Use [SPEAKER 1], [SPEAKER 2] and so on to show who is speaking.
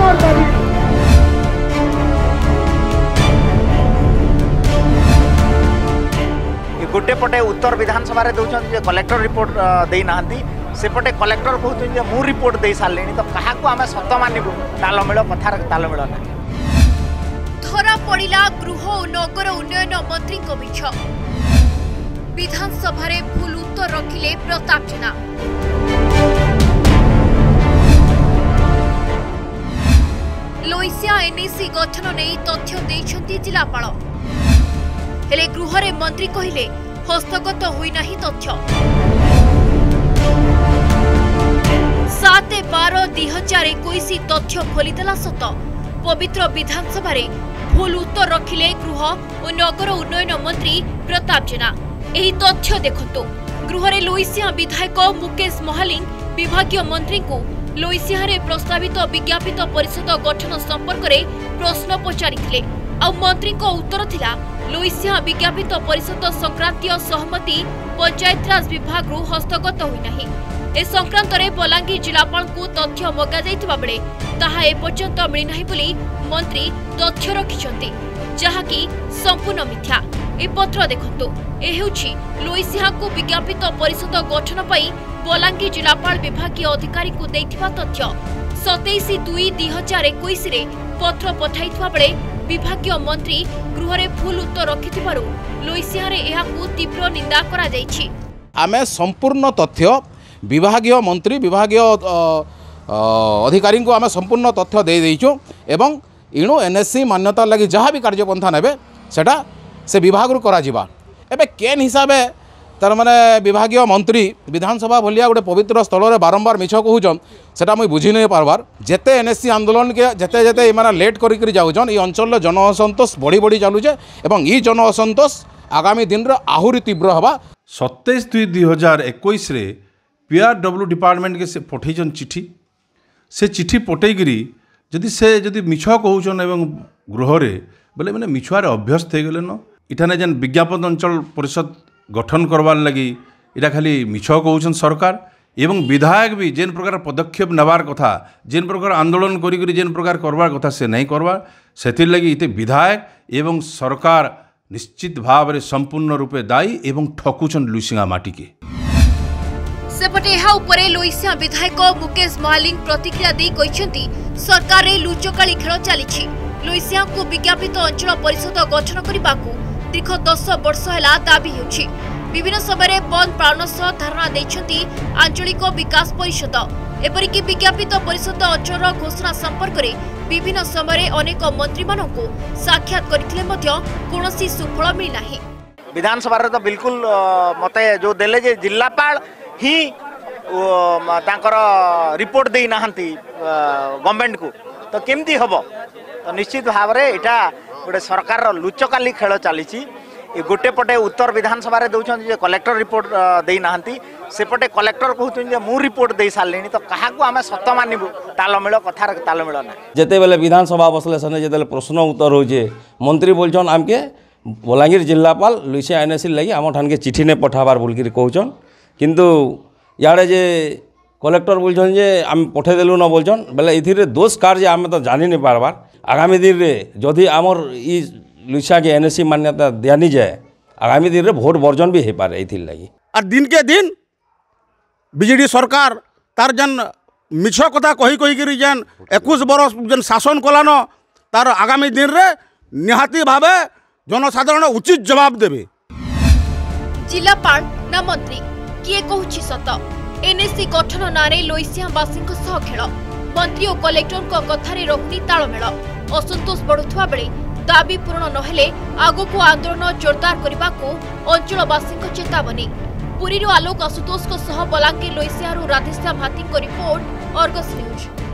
[SPEAKER 1] गोटे पटे उत्तर विधानसभा दौरान कलेक्टर रिपोर्ट देना सेपटे कलेक्टर कहते मु रिपोर्ट दे सारे तो क्या आम सत मानबू तालमेल कथार तालमेल ना
[SPEAKER 2] धरा पड़ा गृह और नगर उन्नयन मंत्री मिछ विधानसभा भूल उत्तर रखिले प्रताप जेना लोइसिया एनएसी गठन नहीं तथ्य देइछंती जिलापाल हेले गृह रे मंत्री कहिले हस्तगत होई नाही तथ्य 7/12/2021 तथ्य खोलीदेला सत पवित्र विधानसभा भूल उत्तर रखिले गृह और नगर उन्नयन मंत्री प्रताप जेना एही तथ्य देखंतु गृह रे लोइसिया विधायक मुकेश महालिंग विभागीय मंत्री को लोइसिया रे प्रस्तावित विज्ञापित परिषद गठन संपर्क रे प्रश्न पचारिथिले आ मंत्री को उत्तर थिला लोइसिया विज्ञापित परिषद संक्रांतीय सहमति पंचायतराज विभाग रु हस्तगत होई नाही ए संक्रांत रे बलांगीर जिलापाल को तथ्य मगा जाइतिबा बेले ताहा ए पर्यंत मिली नाही बोली मंत्री तथ्य रखिछंती जहा कि संपूर्ण मिथ्या ए पत्र देखंतु ए हेउछि लोइसिया को विज्ञापित परिषद गठन पई बलांगीर जिलापाल विभागीय अधिकारी को देइथिबा तथ्य 27/2/2021 रे पत्र पठाइथिबा बेले विभागीय मंत्री गृह रे भूल उत्तर रखिथिबारु लोइसिया रे एहाकू तीव्र निंदा करा जाइछि
[SPEAKER 3] आमे संपूर्ण तथ्य विभागीय मंत्री विभागीय अधिकारी को आमे संपूर्ण तथ्य दे देइछु एवं इणु एनएससी मान्यता लगी जहाँ भी कार्यपंथा नेबे सेटा से विभाग रु करा जिबा एबे केन हिसाबे तार माने विभागीय मंत्री विधानसभा भलिया गोटे पवित्र स्थल रे बारंबार मिछ कहूचन सेटा मुई बुझी नहीं पारबार जेते एनएससी आंदोलन के जेते जेते इमाना लेट करी जाउचन ई अंचल जन असंतोष बढ़ी बढ़ी चालुचे एवं ई जन असंतोष आगामी दिन रे आहुरी तीव्र हवा
[SPEAKER 4] 27/2/2021 रे पीआरडब्ल्यू डिपार्टमेंट के से पठेचन चिठी से चिठी पठेगिरी जदि मिछ कहूचन एवं गृह रे बोले मैंने मिछुआर अभ्यस्त हो गले न इठाने जेन विज्ञापन अंचल परिषद गठन करवार लगी इटा खाली मिछ कहूचन सरकार एवं विधायक भी जेन प्रकार पदक्षेप नबार कथा जेन प्रकार आंदोलन करी जेन प्रकार करवार कथा से नहीं करवार से लगी इते विधायक एवं सरकार निश्चित भाव रे संपूर्ण रूपे दायी एवं ठकुचन लुइसिंगा माटी के
[SPEAKER 2] सेपटे एहा उपरे लोइसिया विधायक मुकेश महालिंग प्रतिक्रिया दी कहिसेंती सरकार रे लुचकाली खेल चलीछि लोइसिया को विज्ञापित अंचल परिषद गठन करबाकू दीर्घ 10 वर्ष हैला दाबी हेउछि विभिन्न समय बंद पालन सह धारणा देइछंती आंचलिक विकास परिषद एपरिकी विज्ञापित परिषद अंचल घोषणा संपर्क रे विभिन्न समय अनेक मंत्री मानक साक्षात करथिले मध्य कोनोसी सुफल मिली नाही
[SPEAKER 1] विधानसभा रे तो बिल्कुल मते जो देले जे जिल्लापाल ही तांकर रिपोर्ट दे नाहंती गवर्नमेंट को तो केमती हबो तो निश्चित भाव रे एटा गोटे सरकार लुचकाली खेल चली गोटे पटे उत्तर विधानसभा दौरान कलेक्टर रिपोर्ट दे नाहंती सेपटे कलेक्टर कहते मु रिपोर्ट दे सारे तो क्या आम सत मानबू तालमेल कथार तालमेल ना
[SPEAKER 5] जिते बेले विधानसभा बसले सेने जिते प्रश्न उत्तर होचे मंत्री बोलछन आमके बलांगीर जिलापाल लुइसिया एनएससी लगी आम ठान के चिठी ने पठाबार बोल कहन किंतु याड़े जे कलेक्टर बोलछन जे आम पठेदेलु न बोलछन बेले इथिरे दोष कार जे आम तो जानी नहीं पारबार आगामी दिन रे जदि आमर ई लुइसिया के एनएससी मान्यता दियानी जाए आगामी दिन रे भोट वर्जन भी हो पारे इथिर लगी
[SPEAKER 6] और दिन के दिन बीजेडी सरकार तार जन मिछ कथा कही जेन 21 बरस जन शासन कलान तार आगामी दिन रे निहाती भावे जनसाधारण उचित जवाब देबे
[SPEAKER 2] जिलापाल ना मंत्री किए कहूछि सत एनएससी गठन नारे लोइसियावासी खेल मंत्री और कलेक्टर कथारे रखुनी तालमेल असंतोष बढ़ुवा बेले दाबी पूरण नहेले आगको आंदोलन जोरदार करने को अंचलवासी चेतावनी पुरी आलोक आशुतोष बलांगीर लोइसिया राधेश्याम हाथी रिपोर्ट अर्गस न्यूज।